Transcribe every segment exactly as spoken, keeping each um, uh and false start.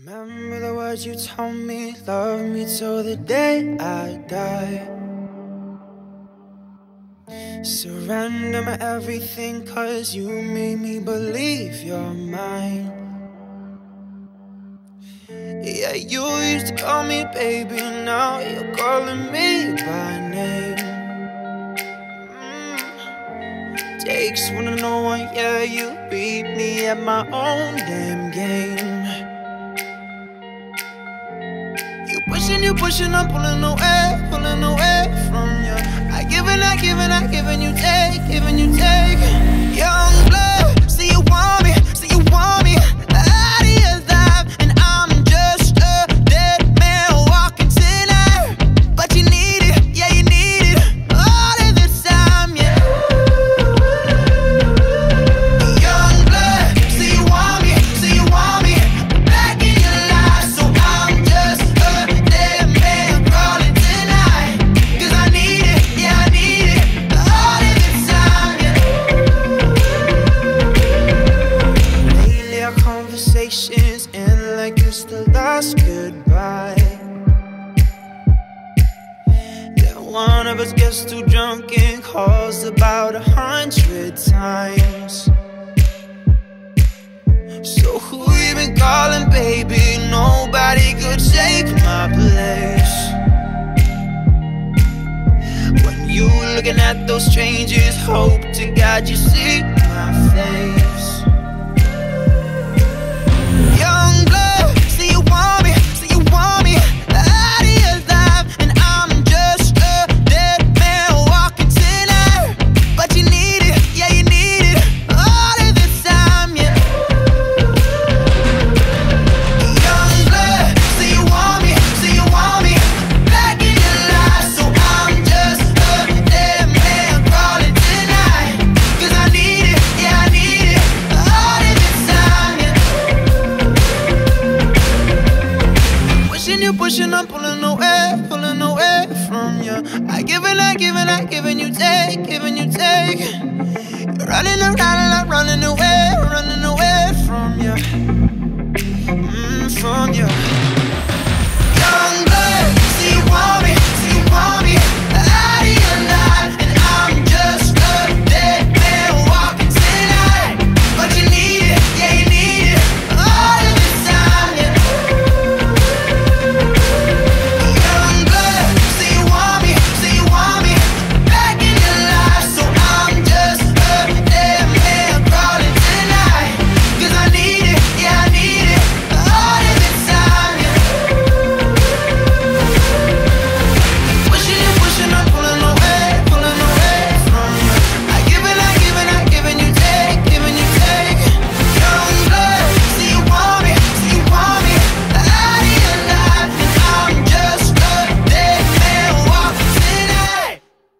Remember the words you told me, love me till the day I die. Surrender my everything, cause you made me believe you're mine. Yeah, you used to call me baby, now you're calling me by name. mm. Takes one to know one, yeah, you beat me at my own damn game. You pushing, you pushing, I'm pulling away, pulling away from you. I give and I give and I give and you take, giving you take. Young blood, see you want me, see you want me out of your life, and I'm just a dead man walking tonight. But you need it, yeah you need it, all of the time, yeah. Young blood, see you want me, see you want me back in your life, so I'm just a dead man crawling tonight. Cause I need it, yeah I need it, all of the time, yeah. Lately our conversations end like it's the last goodbye. Then one of us gets too drunk and calls about a hundred times. So who you been calling, baby? Nobody could take my place. When you looking at those strangers, hope to God you see my face. Young blood, see you want me, see you want me out of your life, and I'm just a dead man walking tonight. But you need it, yeah you need it, all of the time, yeah. Young blood, see you want me, see you want me back in your life, so I'm just a dead man crawling tonight. Cause I need it, yeah I need it, all of the time, yeah. Pushing you, pushing, I'm pulling away, pulling away from you. I give and I give and I give and you take, giving you take. You're running around and I'm running away, running away from you, mm, from you. Young blood, see you want me, see you want me out of your life, and I'm just a dead man walking tonight. But you need it, yeah you need it, all of the time, yeah. Young blood, see you want me, see you want me back in your life, so I'm just a dead man crawling tonight. Cause I need it, yeah I need it, all of the time, yeah. Pushing you, pushing, I'm pulling away, pulling away from you. I give and I give and I give and you take, giving you take. Young blood, see you want me, see you want me out of your life, and I'm just a dead man walking tonight.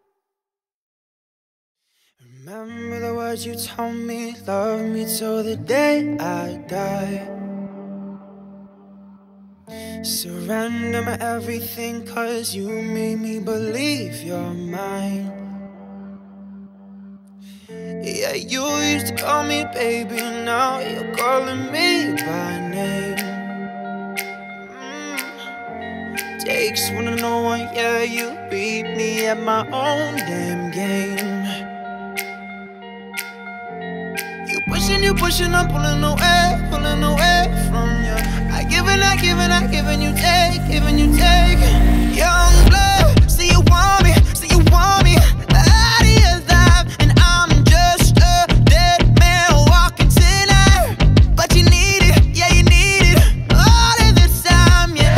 Remember the words you told me, love me till the day I die. Surrender my everything, cause you made me believe you're mine. Yeah, you used to call me baby, now you're calling me by name. mm. Takes one to know one, yeah, you beat me at my own damn game. You pushing, you pushing, I'm pulling away, pulling away from you. I give and I give and I give and you take, giving you take. Young blood, see you want me, see you want me out of your life, and I'm just a dead man walking tonight. But you need it, yeah you need it, all of the time, yeah.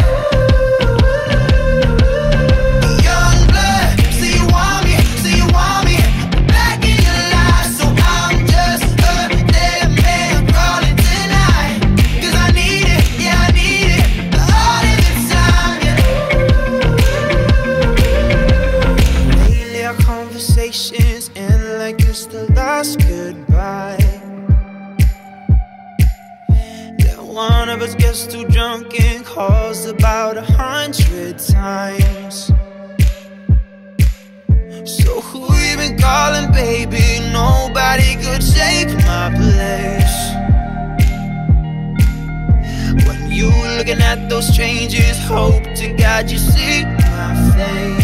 Young blood, see you want me, see you want me back in your life, so I'm just a dead man crawling tonight. Cause I need it, yeah I need it, all of the time, yeah. Lately our conversations end like it's the last goodbye. Then one of us gets too drunk and calls about a hundred times. So who you been calling, baby? Nobody could take my place. When You looking at those strangers, hope to God you see my face.